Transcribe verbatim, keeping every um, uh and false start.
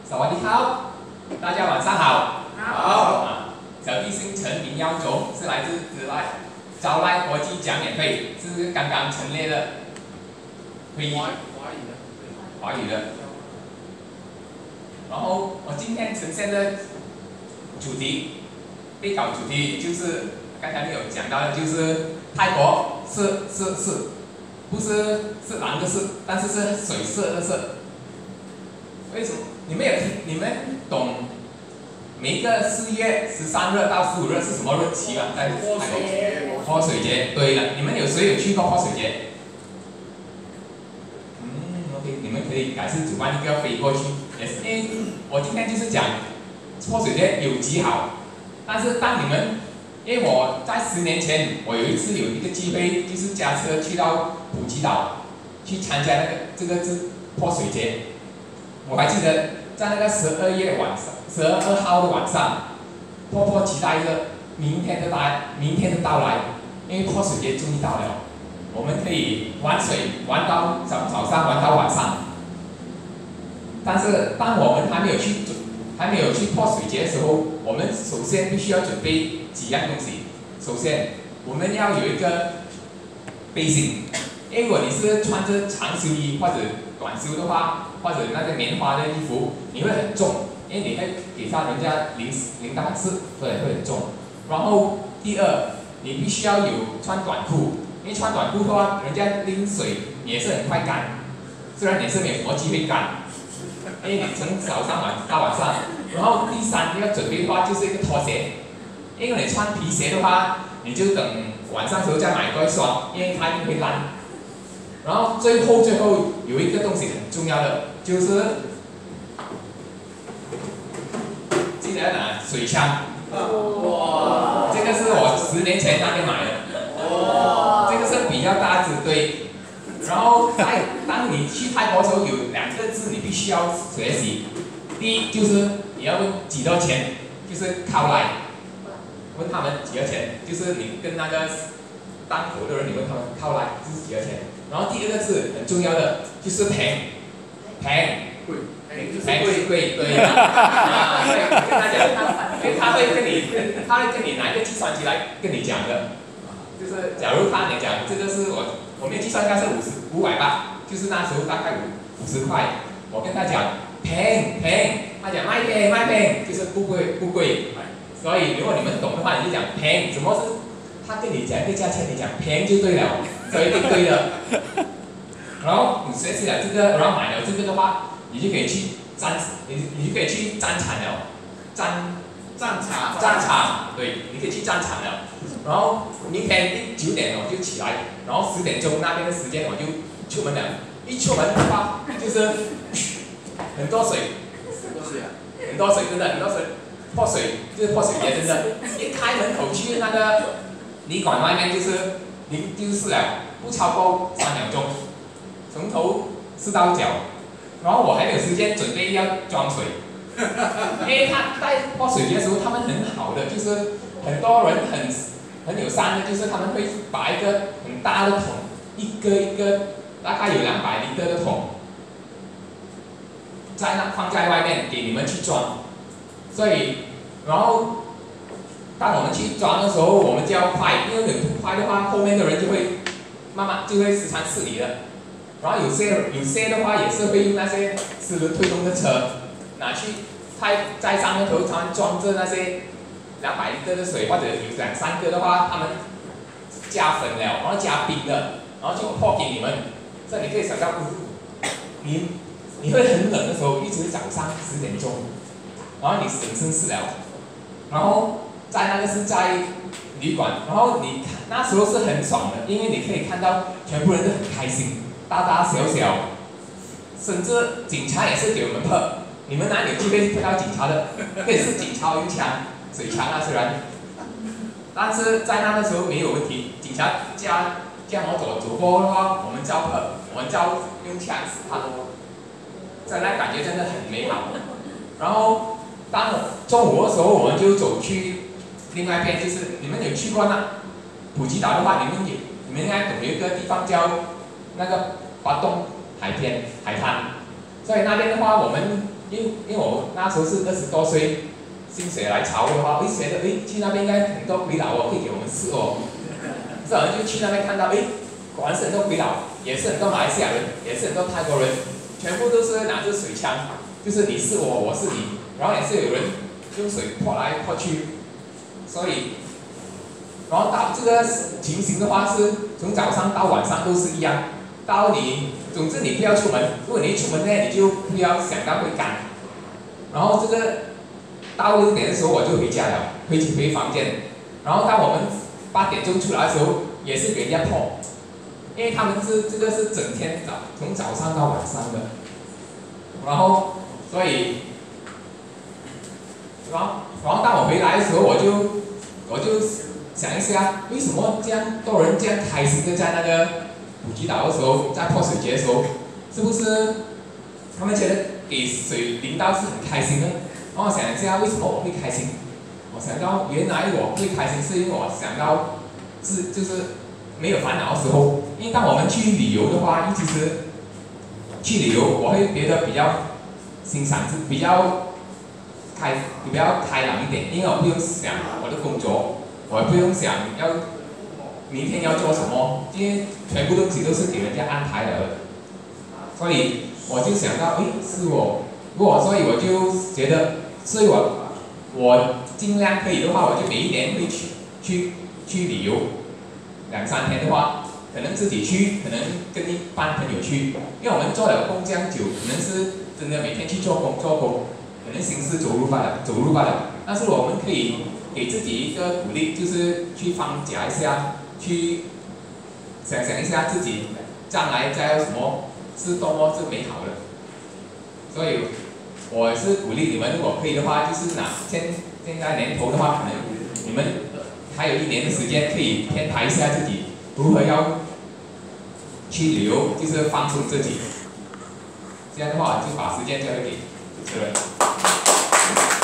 สวัสดีครับ大家晚上好。 好。 小弟姓陈，名耀宗，是来自紫来招来国际讲演会，是刚刚成立的会议。 华华语的。 华语的。然后我今天呈现的主题，备稿主题就是刚才没有讲到的，就是泰国是是是，不是是蓝的是，但是是水色的色。为什么？你们有听？你们懂每一个四月十三日到十五日是什么日期吗？在泼水节。 泼水节，对了，你们有谁有去过泼水节？嗯 ，OK， 你们可以改次主办一个飞过去，也是因为我今天就是讲泼水节有极好，但是当你们，因为我在十年前我有一次有一个机会，就是驾车去到普吉岛去参加那个这个是泼水节。我还记得在那个十二月晚上，十二二号的晚上，迫迫期待着明天的到明天的到来，因为泼水节终于到了，我们可以玩水玩到早早上玩到晚上。但是当我们还没有去还没有去泼水节的时候，我们首先必须要准备几样东西。首先，我们要有一个背心，因为如果你是穿着长袖衣或者短袖的话，或者那个棉花的衣服，你会很重，因为你会给他人家淋淋到湿，所以会很重。然后第二，你必须要有穿短裤，因为穿短裤的话，人家淋水也是很快干，虽然你是没有什么机会干，因为你从早上晚到晚上。然后第三要准备的话就是一个拖鞋，因为你穿皮鞋的话，你就等晚上时候再买多一双，因为它一定会烂。然后最后最后有一个东西很重要的，就是记得要拿水枪。哇！这个是我十年前那边买的。哇！这个是比较大只对。然后在当你去泰国的时候，有两个字你必须要学习。第一就是你要问几多钱，就是靠来，问他们几多钱，就是你跟那个当头的人，你问他们靠来就是几多钱。然后第二个字很重要的就是平，平， 贵， 平就是贵，对啊，所以跟他讲，因为他会跟你，他会跟你拿一个计算机来跟你讲的，就是假如他你讲这个是我，我们计算应该是五十五百八，就是那时候大概五五十块，我跟他讲平平，他讲卖平卖平，就是不贵不贵，所以如果你们懂的话，你就讲平，怎么是？他跟你讲一个价钱，你讲平就对了，所以一定对的。然后你学习了这个，然后买了这个的话，你就可以去战，你你就可以去战场了，战战场， 战场，对，你可以去战场了。然后明天九点我就起来，然后十点钟那边的时间我就出门了。一出门的话就是很多水， 很多水啊， 很多水，真的很多水，泼水就是泼水节，真的。一开门口去那个旅馆外面就是零就是了，不超过三秒钟，从头湿到脚。然后我还没有时间准备要装水，因为他在泼水节的时候，他们很好的，就是很多人很很有善的，就是他们会把一个很大的桶，一个一个大概有两百厘的桶，在那放在外面给你们去装，所以然后。当我们去装的时候，我们就要快，因为你不快的话，后面的人就会慢慢就会时常刺你的。然后有些有些的话也是会用那些四轮推动的车拿去在在上面头上装着那些两百升的水，或者有两三个的话，他们加粉了，然后加冰的，然后就泼给你们。这你可以想象，你你会很冷的时候，一直早上十点钟，然后你浑身湿了，然后。在那个是在旅馆，然后你那时候是很爽的，因为你可以看到全部人都很开心，大大小小，甚至警察也是给我们碰。你们哪里有机会碰到警察的？可以是警察用枪、水枪啊，虽然，但是在那个时候没有问题。警察加加我走走过的话，我们叫碰，我们叫用枪死他。在那感觉真的很美好。然后当中午的时候，我们就走去。另外一边就是你们有去过那普吉岛的话，你们有你们应该懂有一个地方叫那个巴东海边海滩，所以那边的话，我们因为因为我那时候是二十多岁，心血来潮的话，会觉得诶去那边应该很多鬼佬哦，可以给我们试哦。这好像就去那边看到，诶，果然是很多鬼佬，也是很多马来西亚人，也是很多泰国人，全部都是拿着水枪，就是你是我，我是你，然后也是有人用水泼来泼去，所以。 然后到这个情形的话，是从早上到晚上都是一样。到你，总之你不要出门。如果你一出门呢，你就不要想到会干。然后这个到六点的时候我就回家了，回去回房间。然后到我们八点钟出来的时候，也是给人家破，因为他们是这个是整天早从早上到晚上的。然后所以，然后然后当我回来的时候，我就我就。 想一下，为什么这样多人这样开心的在那个普吉岛的时候，在泼水节的时候，是不是他们觉得给水淋到是很开心呢？然后我想一下，为什么我会开心？我想到原来我会开心，是因为我想到是就是没有烦恼的时候。因为当我们去旅游的话，其实去旅游我会觉得比较欣赏，是比较开比较开朗一点，因为我不用想我的工作。 我也不用想要明天要做什么，因为全部东西都是给人家安排了的，所以我就想到，诶，是我，如果所以我就觉得，所以我我尽量可以的话，我就每一年会去去去旅游，两三天的话，可能自己去，可能跟一班朋友去，因为我们做了工这样久，可能是真的每天去做工做工，可能行尸走肉罢了，走路罢了，但是我们可以。 给自己一个鼓励，就是去放假一下，去想想一下自己将来将要什么是多么是美好的。所以，我是鼓励你们，如果可以的话，就是拿现现在年头的话，可能你们还有一年的时间，可以编排一下自己如何要去旅游，就是放松自己。这样的话，就把时间交给主持人。